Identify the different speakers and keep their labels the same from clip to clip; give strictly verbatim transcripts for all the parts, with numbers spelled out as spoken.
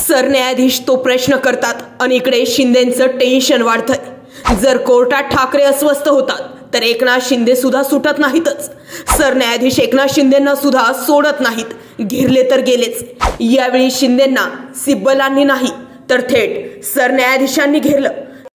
Speaker 1: सरन्यायाधीश तो प्रश्न करतात आणि इकडे शिंदेंचं टेन्शन वाढतंय। जर कोर्टात ठाकरे अस्वस्थ होतात तर एकनाथ शिंदे सुद्धा सुटत नाहीतच। सरन्यायाधीश एकनाथ शिंदेंना सुद्धा सोडत नाहीत, घेरले तर गेलेच। यावेळी शिंदेंना सिब्बलांनी नाही तर थेट सरन्यायाधीशांनी घेरलं।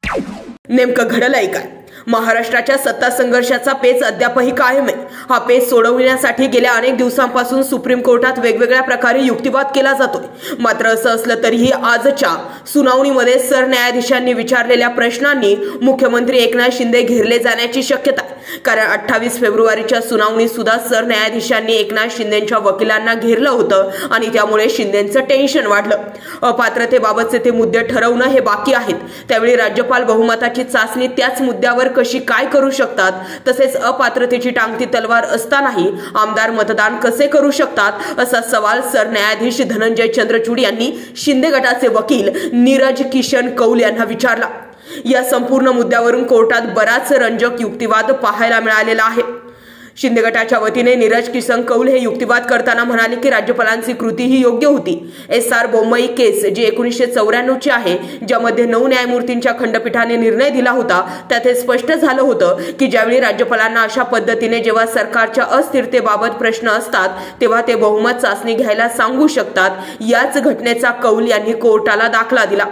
Speaker 1: नेमकं घडलंय काय? महाराष्ट्राच्या सत्ता संघर्षाचा पेच अद्यापही कायम आहे। हा पेच सोडवण्यासाठी गेल्या अनेक दिवसांपासून सुप्रीम कोर्टात वेगवेगळ्या प्रकारे युक्तिवाद केला जातोय। मात्र असं असलं तरीही आजच्या सुनावणीमध्ये सरन्यायाधीशांनी विचारलेल्या प्रश्नांनी मुख्यमंत्री एकनाथ शिंदे घेरले जाण्याची शक्यता आहे। कारण अठ्ठावीस फेब्रुवारीच्या सुनावणीत सुद्धा सरन्यायाधीशांनी एकनाथ शिंदेंच्या वकिलांना घेरलं होतं आणि त्यामुळे शिंदेंचं टेन्शन वाढलं। अपात्रतेबाबतचे ते मुद्दे ठरवणं हे बाकी आहेत। त्यावेळी राज्यपाल बहुमताची चाचणी त्याच मुद्द्यावर कशी काय करू शकतात, तसेच अपात्रतेची टांगती तलवार असतानाही आमदार मतदान कसे करू शकतात, असा सवाल सरन्यायाधीश धनंजय चंद्रचूड यांनी शिंदे गटाचे वकील नीरज किशन कौल यांना विचारला। या संपूर्ण मुद्द्यावरून कोर्टात बराच रंजक युक्तिवाद पाहायला मिळालेला आहे। शिंदे गटाच्या वतीने नीरज किशन कौल हे युक्तिवाद करताना म्हणाले की राज्यपालांची कृती ही योग्य होती। एस आर बोम्मई केस जी एकोणीसशे चौऱ्याण्णव ची आहे, ज्यामध्ये नऊ न्यायमूर्तींच्या खंडपीठाने निर्णय दिला होता, त्यात हे स्पष्ट झालं होतं की ज्यावेळी राज्यपालांना अशा पद्धतीने जेव्हा सरकारच्या अस्थिरतेबाबत प्रश्न असतात तेव्हा ते बहुमत चाचणी घ्यायला सांगू शकतात। याच घटनेचा कौल यांनी कोर्टाला दाखला दिला।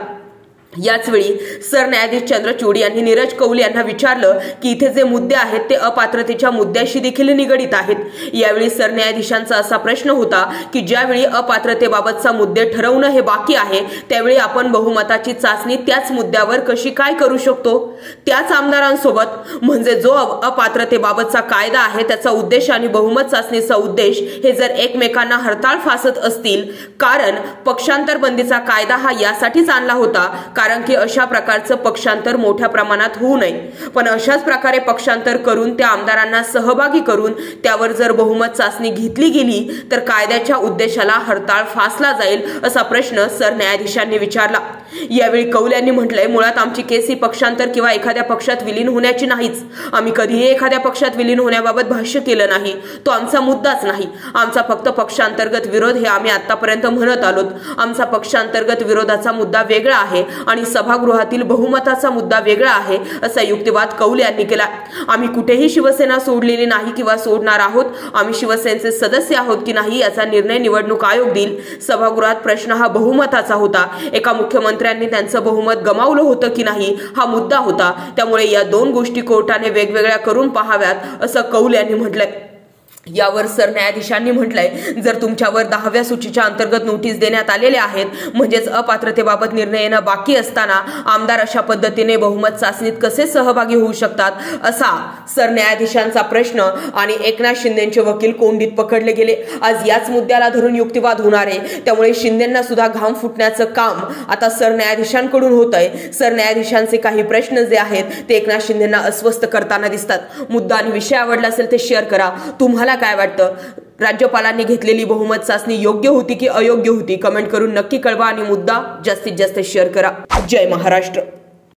Speaker 1: याच वेळी सरन्यायाधीश चंद्रचूड यांनी नीरज कौल यांना विचारलं की इथे जे मुद्दे आहेत ते अपात्रतेच्या मुद्द्याशी देखील निगडित आहेत। यावेळी सरन्यायाधीशांचा असा प्रश्न होता की ज्यावेळी अपात्रतेबाबतचा मुद्दे ठरवणं हे बाकी आहे, त्यावेळी आपण बहुमताची चाचणी त्याच मुद्द्यावर कशी काय करू शकतो? त्याच आमदारांसोबत, म्हणजे जो अपात्रतेबाबतचा कायदा आहे त्याचा उद्देश आणि बहुमत चाचणीचा उद्देश हे जर एकमेकांना हरताळ फासत असतील, कारण पक्षांतर बंदीचा कायदा हा यासाठीच आणला होता कारण की अशा प्रकारचं पक्षांतर मोठ्या प्रमाणात होऊ नये। पण अशाच प्रकारे पक्षांतर करून त्या आमदारांना सहभागी करून त्यावर जर बहुमत चाचणी घेतली गेली तर कायद्याच्या उद्देशाला हरताळ फासला जाईल, असा प्रश्न सरन्यायाधीशांनी विचारला। यावेळी कौल यांनी म्हटलंय, मुळात आमची केस ही पक्षांतर किंवा एखाद्या पक्षात विलीन होण्याची नाहीच। आम्ही कधीही एखाद्या पक्षात विलीन होण्याबाबत भाष्य केलं नाही, तो आमचा मुद्दाच नाही। आमचा फक्त पक्षांतर्गत विरोध हे आम्ही आतापर्यंत म्हणत आलोत। आमचा पक्षांतर्गत विरोधाचा मुद्दा वेगळा आहे आणि सभागृहातील बहुमताचा मुद्दा वेगळा आहे, असा युक्तिवाद कौल यांनी केला। आम्ही कुठेही शिवसेना सोडलेली नाही किंवा सोडणार आहोत। आम्ही शिवसेनेचे सदस्य आहोत की नाही याचा निर्णय निवडणूक आयोग देईल। सभागृहात प्रश्न हा बहुमताचा होता। एका मुख्यमंत्र्यांनी त्यांचं बहुमत गमावलं होतं की नाही हा मुद्दा होता। त्यामुळे या दोन गोष्टी कोर्टाने वेगवेगळ्या करून पाहाव्यात, असं कौल यांनी म्हटलंय। यावर सरन्यायाधीशांनी म्हटलंय, जर तुमच्यावर दहाव्या सूचीच्या अंतर्गत नोटीस देण्यात आलेल्या आहेत, म्हणजेच अपात्रतेबाबत निर्णय येणं बाकी असताना आमदार अशा पद्धतीने बहुमत चाचणीत कसे सहभागी होऊ शकतात, असा सरन्यायाधीशांचा प्रश्न आणि एकनाथ शिंदेंचे वकील कोंडीत पकडले गेले। आज याच मुद्द्याला धरून युक्तिवाद होणार आहे, त्यामुळे शिंदेंना सुद्धा घाम फुटण्याचं काम आता सरन्यायाधीशांकडून होतंय। सरन्यायाधीशांचे काही प्रश्न जे आहेत ते एकनाथ शिंदेंना अस्वस्थ करताना दिसतात। मुद्दा आणि विषय आवडला असेल तर शेअर करा। तुम्हाला काय वाटतं? राज्यपालांनी घेतलेली बहुमत चाचणी योग्य होती की अयोग्य होती? कमेंट करून नक्की कळवा आणि मुद्दा जास्तीत जास्त शेअर करा। जय महाराष्ट्र।